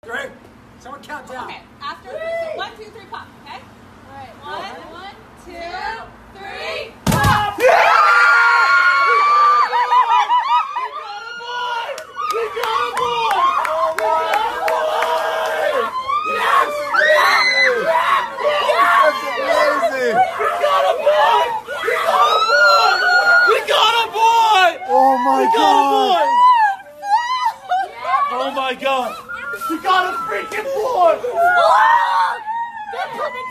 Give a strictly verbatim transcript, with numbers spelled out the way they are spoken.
Three. Someone count down. Okay, after three. One, two, three, pop. Okay? All right. One, one, two, three, pop! Yeah! We got a boy! We got a boy! Yes! That's amazing! We got a boy! We got a boy! We got a boy! Oh my God! Oh my God! We got a freaking boy!